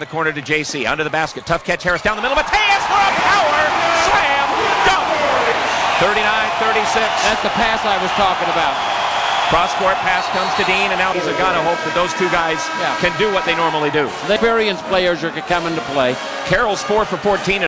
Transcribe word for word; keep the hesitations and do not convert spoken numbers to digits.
the corner to J C. Under the basket. Tough catch. Harris down the middle. Matheus for a power slam dunk. thirty-nine thirty-six. That's the pass I was talking about. Cross-court pass comes to Dean, and now he's got to hope that those two guys yeah. can do what they normally do. The experienced players are coming to play. Carroll's four for fourteen.